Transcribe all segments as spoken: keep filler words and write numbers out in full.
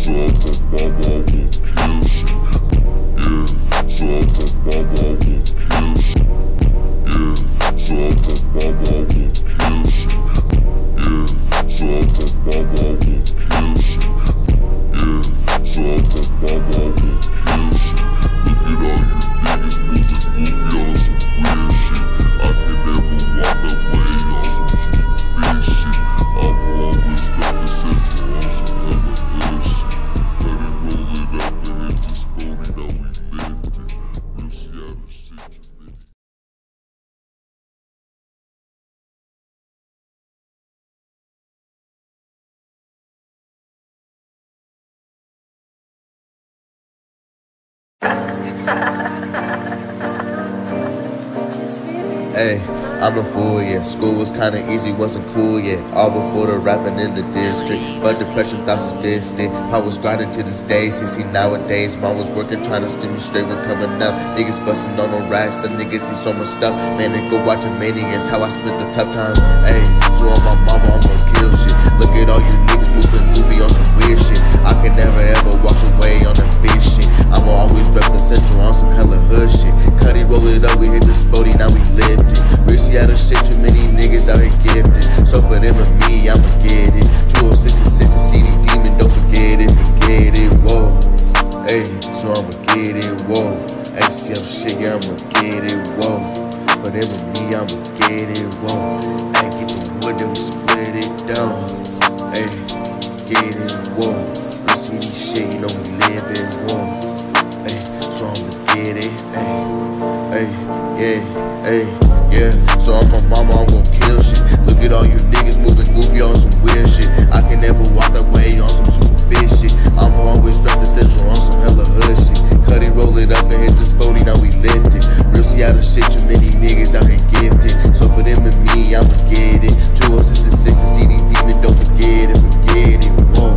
Hey, I'm a fool, yeah. School was kinda easy, wasn't cool, yeah. All before the rapping in the district. But depression thoughts was distant. I was grinding to this day. sixteen nowadays. Mom was working, trying to steer me straight when coming up. Niggas busting on the racks, some niggas see so much stuff. Man, they go watching Maniacs, how I spent the tough times. Hey, so on my mama, I'm gonna kill shit. Look at all you niggas moving goofy on some weird shit. I can never ever walk away on that bitch shit. I'ma always rep the central on some hella hood shit. Cuddy roll it up, we hit the spody, now we lived it. Richie out of shit, too many niggas out here gifted. So for them and me, I'ma get it. two oh six and six, the C D demon, don't forget it, forget it, whoa. Hey, so I'ma get it, whoa. Hey, see I'm shit, yeah, I'ma get it, whoa. For them and me, I'ma get it, whoa. Hey, get the wood, then we split it down. Hey, get it, whoa. Richie this shit, you know we live it, whoa. Hey, so I'ma get it, hey, hey, yeah, hey. Yeah, so I'm my mama, I'm gon' kill shit. Look at all you niggas moving goofy on some weird shit. I can never walk away on some super bitch shit. I'ma always rep the central on some hella hood shit. Cut it, roll it up and hit the spody, now we lift it. Real see out of shit, too many niggas out here gifted. So for them and me, I'ma get it. two oh six and six, the C D demon, don't forget it, forget it, whoa.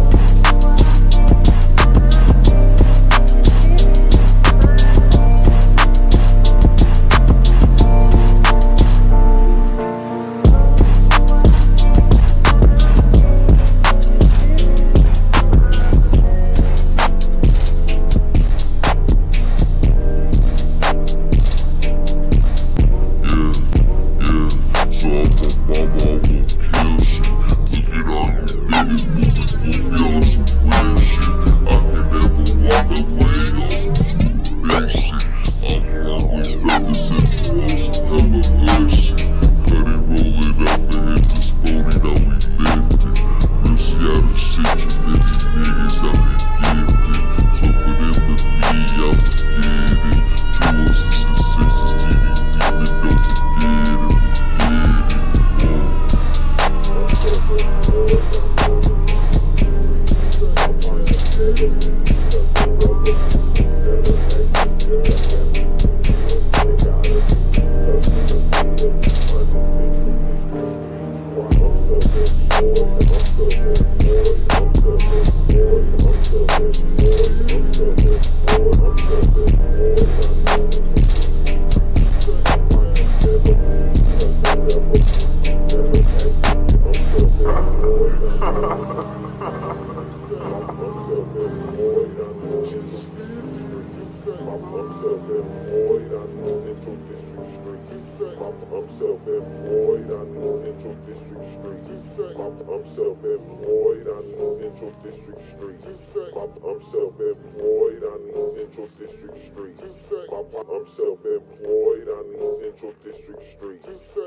I'm self-employed, I know Central District Street. I'm self-employed, I know Central District Street. I'm self-employed, I know Central District Street. I'm self-employed, I know Central District Street.